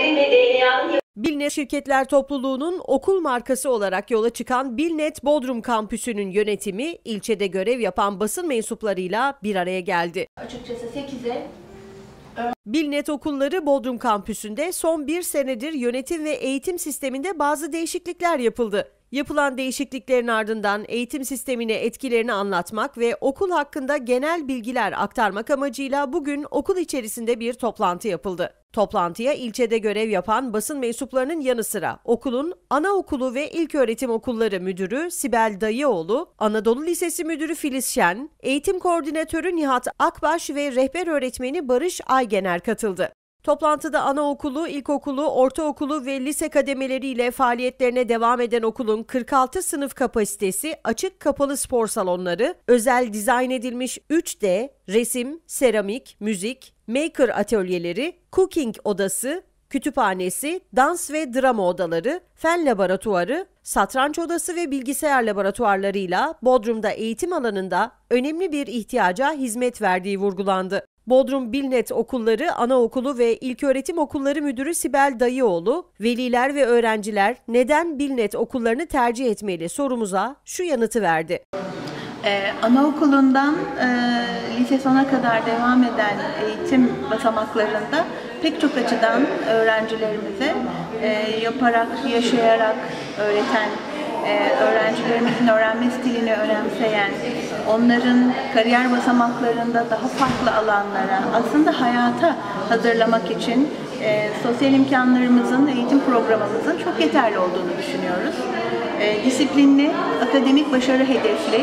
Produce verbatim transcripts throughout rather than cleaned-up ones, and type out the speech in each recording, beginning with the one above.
Billnet Şirketler Topluluğu'nun okul markası olarak yola çıkan Billnet Bodrum Kampüsü'nün yönetimi ilçede görev yapan basın mensuplarıyla bir araya geldi. Açıkçası sekize Billnet Okulları Bodrum Kampüsü'nde son bir senedir yönetim ve eğitim sisteminde bazı değişiklikler yapıldı. Yapılan değişikliklerin ardından eğitim sistemine etkilerini anlatmak ve okul hakkında genel bilgiler aktarmak amacıyla bugün okul içerisinde bir toplantı yapıldı. Toplantıya ilçede görev yapan basın mensuplarının yanı sıra okulun anaokulu ve ilköğretim okulları müdürü Sibel Dayıoğlu, Anadolu Lisesi müdürü Filiz Şen, eğitim koordinatörü Nihat Akbaş ve rehber öğretmeni Barış Aygener katıldı. Toplantıda anaokulu, ilkokulu, ortaokulu ve lise kademeleriyle faaliyetlerine devam eden okulun kırk altı sınıf kapasitesi, açık kapalı spor salonları, özel dizayn edilmiş üç D, resim, seramik, müzik, maker atölyeleri, cooking odası, kütüphanesi, dans ve drama odaları, fen laboratuvarı, satranç odası ve bilgisayar laboratuvarlarıyla Bodrum'da eğitim alanında önemli bir ihtiyaca hizmet verdiği vurgulandı. Bodrum Billnet Okulları Anaokulu ve İlköğretim Okulları Müdürü Sibel Dayıoğlu, veliler ve öğrenciler neden Billnet okullarını tercih etmeli sorumuza şu yanıtı verdi. Ee, anaokulundan e, lise sona kadar devam eden eğitim basamaklarında pek çok açıdan öğrencilerimize e, yaparak, yaşayarak öğreten, e, öğrencilerimizin öğrenme stilini önemseyen, onların kariyer basamaklarında daha farklı alanlara, aslında hayata hazırlamak için e, sosyal imkanlarımızın, eğitim programımızın çok yeterli olduğunu düşünüyoruz. E, disiplinli, akademik başarı hedefli,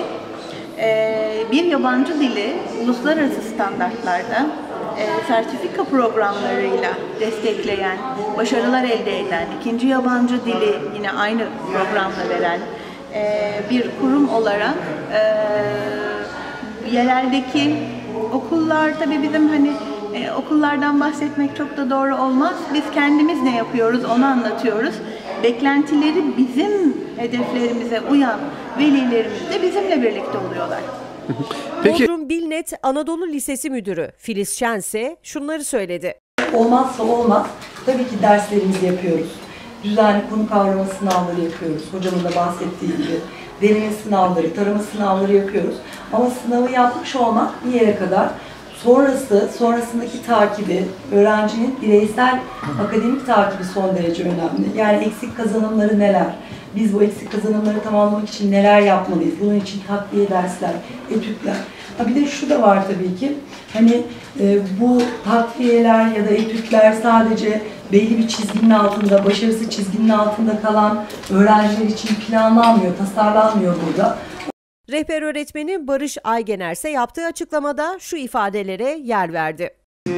bir yabancı dili uluslararası standartlarda sertifika programlarıyla destekleyen, başarılar elde eden, ikinci yabancı dili yine aynı programla veren bir kurum olarak yereldeki okullar, tabii bizim hani okullardan bahsetmek çok da doğru olmaz. Biz kendimiz ne yapıyoruz onu anlatıyoruz. Beklentileri bizim hedeflerimize uyan velilerimiz de bizimle birlikte oluyorlar. Peki. Bodrum Billnet Anadolu Lisesi Müdürü Filiz Şen ise şunları söyledi. Olmazsa olmaz. Tabii ki derslerimizi yapıyoruz. Düzenli konu kavrama sınavları yapıyoruz. Hocamın da bahsettiği gibi. Deneme sınavları, tarama sınavları yapıyoruz. Ama sınavı yapmış olmak bir yere kadar. Sonrası, sonrasındaki takibi, öğrencinin bireysel akademik takibi son derece önemli. Yani eksik kazanımları neler? Biz bu eksik kazanımları tamamlamak için neler yapmalıyız? Bunun için takviye dersler, etütler. Ha bir de şu da var tabii ki, hani e, bu takviyeler ya da etütler sadece belli bir çizginin altında, başarısı çizginin altında kalan öğrenciler için planlanmıyor, tasarlanmıyor burada. Rehber öğretmeni Barış Aygener ise yaptığı açıklamada şu ifadelere yer verdi.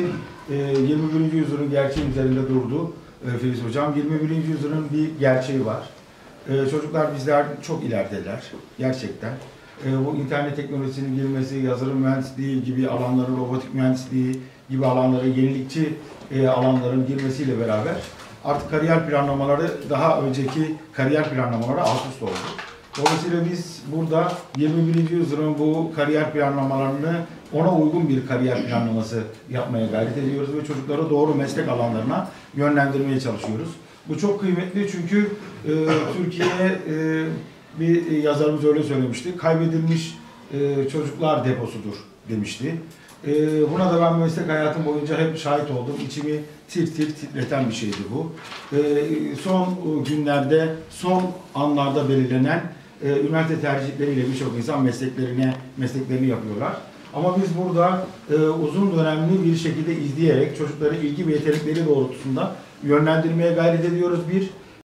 yirmi birinci yüzyılın gerçeği üzerinde durdu Filiz Hocam. yirmi birinci yüzyılın bir gerçeği var. Çocuklar bizler çok ilerideler gerçekten. Bu internet teknolojisinin girmesi, yazılım mühendisliği gibi alanların, robotik mühendisliği gibi alanların, yenilikçi alanların girmesiyle beraber artık kariyer planlamaları daha önceki kariyer planlamaları alt üst oldu. Dolayısıyla biz burada yirmi birinci yüzyılın bu kariyer planlamalarını ona uygun bir kariyer planlaması yapmaya gayret ediyoruz ve çocukları doğru meslek alanlarına yönlendirmeye çalışıyoruz. Bu çok kıymetli çünkü e, Türkiye e, bir yazarımız öyle söylemişti, kaybedilmiş e, çocuklar deposudur demişti. E, buna da ben meslek hayatım boyunca hep şahit oldum. İçimi tir tir titreten bir şeydi bu. E, son günlerde, son anlarda belirlenen e, üniversite tercihleriyle birçok insan mesleklerine mesleklerini yapıyorlar. Ama biz burada e, uzun dönemli bir şekilde izleyerek çocukları ilgi ve yetenekleri doğrultusunda yönlendirmeye gayret ediyoruz. Bir,